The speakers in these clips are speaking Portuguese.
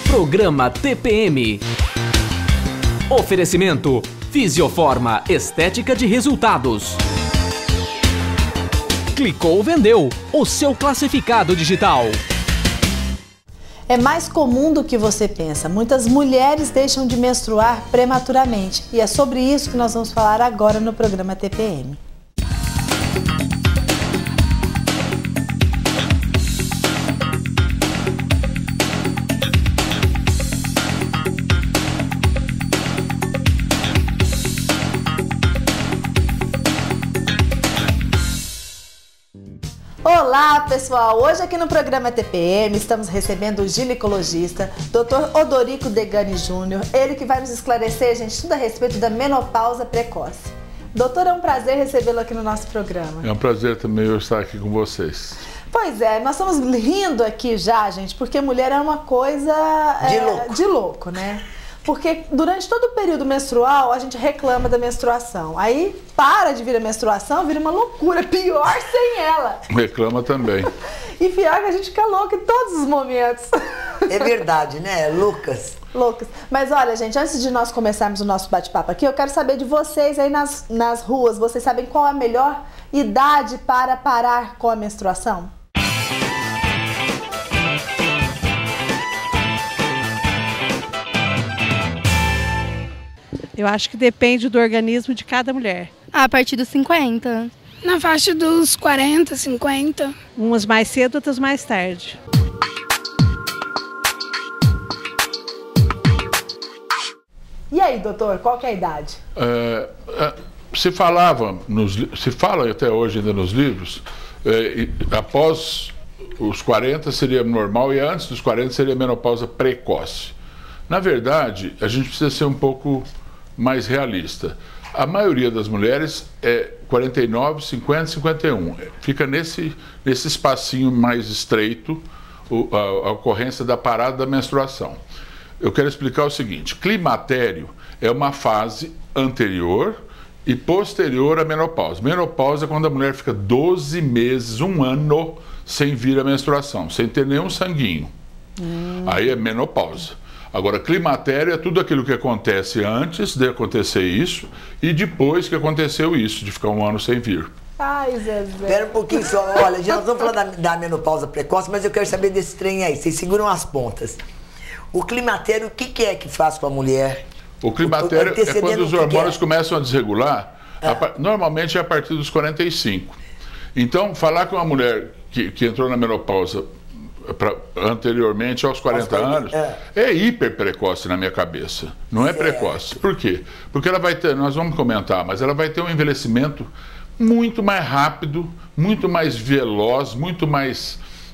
Programa TPM. Oferecimento Fisioforma, estética de resultados. Clicou, vendeu, o seu classificado digital. É mais comum do que você pensa. Muitas mulheres deixam de menstruar prematuramente. E é sobre isso que nós vamos falar agora no programa TPM. Olá pessoal, hoje aqui no programa TPM estamos recebendo o ginecologista Dr. Odorico Degani Júnior, ele que vai nos esclarecer, gente, tudo a respeito da menopausa precoce. Doutor, é um prazer recebê-lo aqui no nosso programa. É um prazer também eu estar aqui com vocês. Pois é, nós estamos rindo aqui já, gente, porque mulher é uma coisa de louco, né? Porque durante todo o período menstrual a gente reclama da menstruação. Aí para de vir a menstruação, vira uma loucura, pior sem ela. Reclama também. E pior que a gente fica louca em todos os momentos. É verdade, né, Lucas? Loucas. Mas olha, gente, antes de nós começarmos o nosso bate-papo aqui, eu quero saber de vocês aí nas ruas. Vocês sabem qual é a melhor idade para parar com a menstruação? Eu acho que depende do organismo de cada mulher. A partir dos 50. Na faixa dos 40, 50. Umas mais cedo, outras mais tarde. E aí, doutor, qual que é a idade? Se fala até hoje ainda nos livros, após os 40 seria normal e antes dos 40 seria menopausa precoce. Na verdade, a gente precisa ser um pouco mais realista. A maioria das mulheres é 49, 50, 51. Fica nesse espacinho mais estreito a ocorrência da parada da menstruação. Eu quero explicar o seguinte: climatério é uma fase anterior e posterior à menopausa. Menopausa é quando a mulher fica 12 meses, um ano, sem vir a menstruação, sem ter nenhum sanguinho. Aí é menopausa. Agora, climatério é tudo aquilo que acontece antes de acontecer isso e depois que aconteceu isso, de ficar um ano sem vir. Ai, Zezé. Espera um pouquinho só, olha, já nós vamos falar da menopausa precoce, mas eu quero saber desse trem aí, vocês seguram as pontas. O climatério, o que é que faz com a mulher? O climatério é quando os hormônios começam a desregular, normalmente é a partir dos 45. Então, falar com uma mulher que entrou na menopausa anteriormente aos 40 anos, é hiper precoce na minha cabeça, não é precoce. Por quê? Porque ela vai ter, nós vamos comentar, mas ela vai ter um envelhecimento muito mais rápido, muito mais veloz, muito mais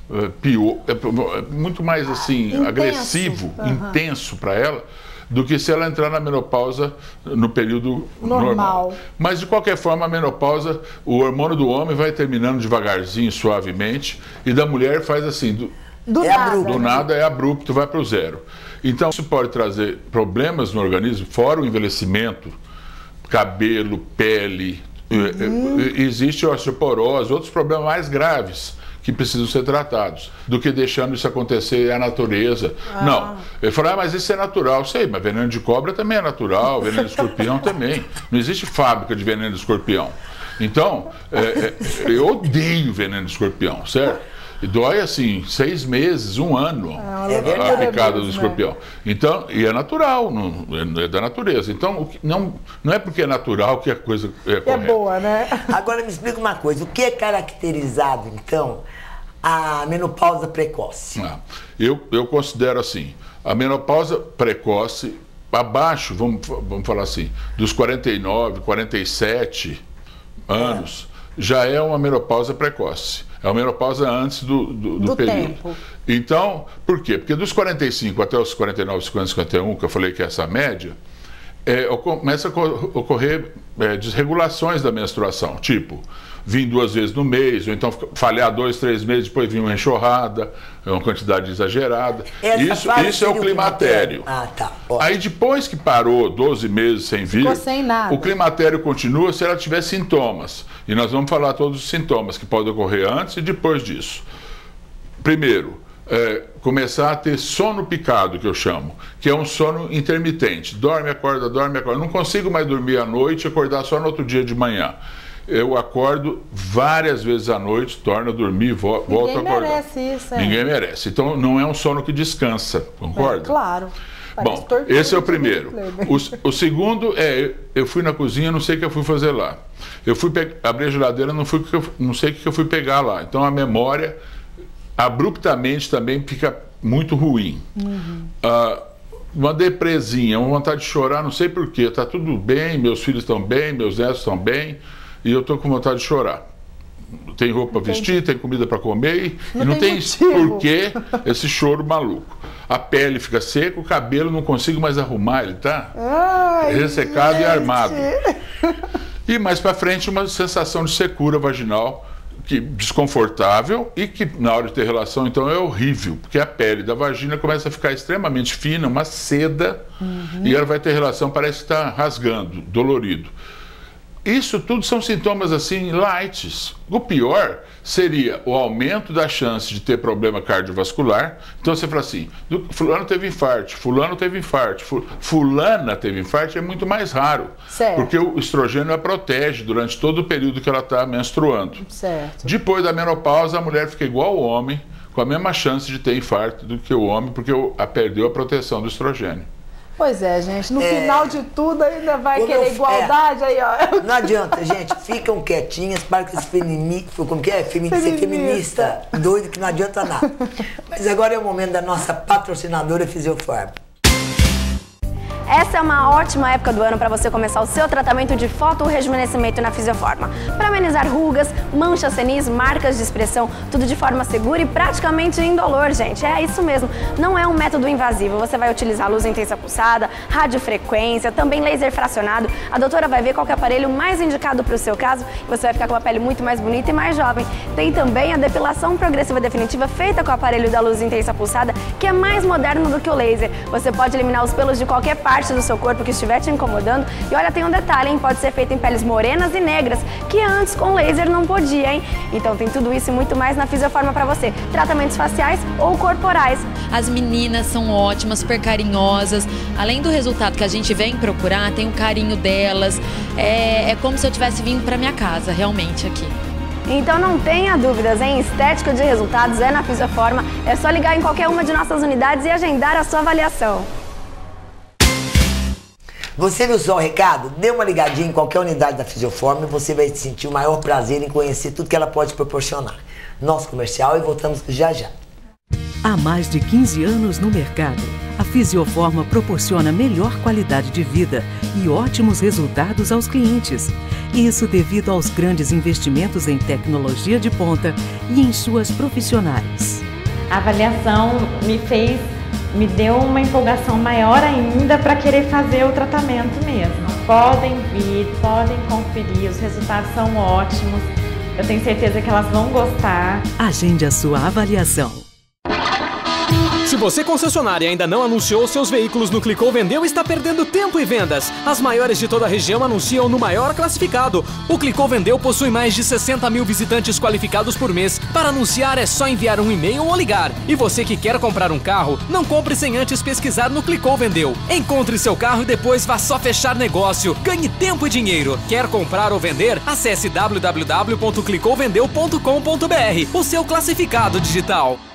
muito mais assim, intenso, agressivo, intenso para ela, do que se ela entrar na menopausa no período normal. Mas, de qualquer forma, a menopausa, o hormônio do homem vai terminando devagarzinho, suavemente, e da mulher faz assim, do nada é abrupto, vai para o zero. Então, isso pode trazer problemas no organismo, fora o envelhecimento, cabelo, pele, existe osteoporose, outros problemas mais graves que precisam ser tratados, do que deixando isso acontecer a natureza. Não, ele falou, mas isso é natural. Sei, mas veneno de cobra também é natural, veneno de escorpião também. Não existe fábrica de veneno de escorpião. Então, eu odeio veneno de escorpião, certo? E dói assim, 6 meses, 1 ano, a picada do escorpião. Então, e é natural, não é da natureza. Então, não é porque é natural que a coisa é correta. É boa, né? Agora me explica uma coisa, o que é caracterizado, então, a menopausa precoce? Eu considero assim, a menopausa precoce, abaixo, vamos falar assim, dos 49, 47 anos, já é uma menopausa precoce. É uma menopausa antes do período. Tempo. Então, por quê? Porque dos 45 até os 49, 50, 51, que eu falei que é essa média, começa a ocorrer desregulações da menstruação, tipo, vir 2 vezes no mês, ou então falhar 2, 3 meses, depois vir uma enxurrada, uma quantidade exagerada. Isso é o climatério. Aí depois que parou 12 meses sem vir, sem nada. O climatério continua se ela tiver sintomas. E nós vamos falar todos os sintomas que podem ocorrer antes e depois disso. Primeiro, começar a ter sono picado, que eu chamo, que é um sono intermitente. Dorme, acorda, dorme, acorda. Não consigo mais dormir à noite e acordar só no outro dia de manhã. Eu acordo várias vezes à noite, torno a dormir, volto a acordar. Ninguém merece isso, Ninguém merece. Então, não é um sono que descansa, concorda? Claro. Bom, esse é o primeiro. O segundo eu fui na cozinha, não sei o que eu fui fazer lá. Eu fui abrir a geladeira, não sei o que eu fui pegar lá. Então, a memória, abruptamente, também fica muito ruim. Uma depresinha, uma vontade de chorar, não sei porquê. Está tudo bem, meus filhos estão bem, meus netos estão bem, e eu estou com vontade de chorar. Tem roupa para vestir, tem comida para comer, e não tem porquê esse choro maluco. A pele fica seca, o cabelo não consigo mais arrumar, ele está ressecado e armado. E mais para frente uma sensação de secura vaginal, desconfortável e que na hora de ter relação então é horrível, porque a pele da vagina começa a ficar extremamente fina, uma seda, e ela vai ter relação, parece que está rasgando, dolorido. Isso tudo são sintomas assim lights. O pior seria o aumento da chance de ter problema cardiovascular. Então você fala assim, fulano teve infarto, fulano teve infarto, fulana teve infarto, é muito mais raro. Certo. Porque o estrogênio a protege durante todo o período que ela está menstruando. Certo. Depois da menopausa, a mulher fica igual ao homem, com a mesma chance de ter infarto do que o homem, porque perdeu a proteção do estrogênio. Pois é, gente, no final de tudo ainda vai querer igualdade aí, ó. Não adianta, gente, ficam quietinhas para que esse ser feminista doido que não adianta nada. Mas agora é o momento da nossa patrocinadora Fisiofarma. Essa é uma ótima época do ano para você começar o seu tratamento de fotorrejuvenescimento na Fisiofarma. Para amenizar rugas, manchas senis, marcas de expressão, tudo de forma segura e praticamente indolor, gente. É isso mesmo, não é um método invasivo. Você vai utilizar luz intensa pulsada, radiofrequência, também laser fracionado. A doutora vai ver qual que é o aparelho mais indicado para o seu caso e você vai ficar com uma pele muito mais bonita e mais jovem. Tem também a depilação progressiva definitiva feita com o aparelho da luz intensa pulsada, que é mais moderno do que o laser. Você pode eliminar os pelos de qualquer parte do seu corpo que estiver te incomodando. E olha, tem um detalhe, hein? Pode ser feito em peles morenas e negras, que antes com laser não podia, hein? Então tem tudo isso e muito mais na Fisiofarma pra você. Tratamentos faciais ou corporais. As meninas são ótimas, super carinhosas. Além do resultado que a gente vem procurar, tem o carinho delas. É como se eu tivesse vindo pra minha casa, realmente, aqui. Então não tenha dúvidas, hein? Estética de resultados é na Fisiofarma. É só ligar em qualquer uma de nossas unidades e agendar a sua avaliação. Você viu só o recado? Dê uma ligadinha em qualquer unidade da Fisiofarma e você vai sentir o maior prazer em conhecer tudo que ela pode proporcionar. Nosso comercial e voltamos já já. Há mais de 15 anos no mercado, a Fisiofarma proporciona melhor qualidade de vida e ótimos resultados aos clientes. Isso devido aos grandes investimentos em tecnologia de ponta e em suas profissionais. A avaliação me deu uma empolgação maior ainda para querer fazer o tratamento mesmo. Podem vir, podem conferir, os resultados são ótimos. Eu tenho certeza que elas vão gostar. Agende a sua avaliação. Se você, concessionária, ainda não anunciou seus veículos no Clicou Vendeu, está perdendo tempo e vendas. As maiores de toda a região anunciam no maior classificado. O Clicou Vendeu possui mais de 60 mil visitantes qualificados por mês. Para anunciar é só enviar um e-mail ou ligar. E você que quer comprar um carro, não compre sem antes pesquisar no Clicou Vendeu. Encontre seu carro e depois vá só fechar negócio. Ganhe tempo e dinheiro. Quer comprar ou vender? Acesse www.clicouvendeu.com.br, o seu classificado digital.